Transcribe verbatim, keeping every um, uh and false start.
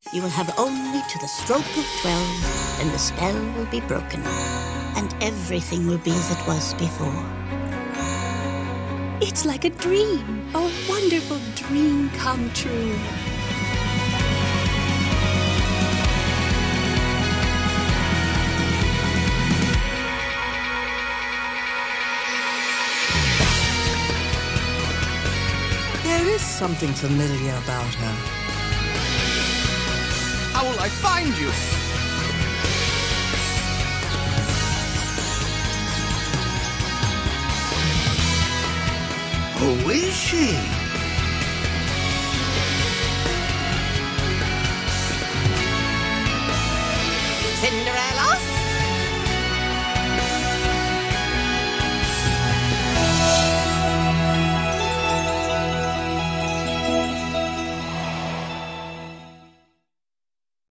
You will have only to the stroke of twelve, and the spell will be broken, and everything will be as it was before. It's like a dream, a wonderful dream come true. There is something familiar about her. How will I find you? Who is she?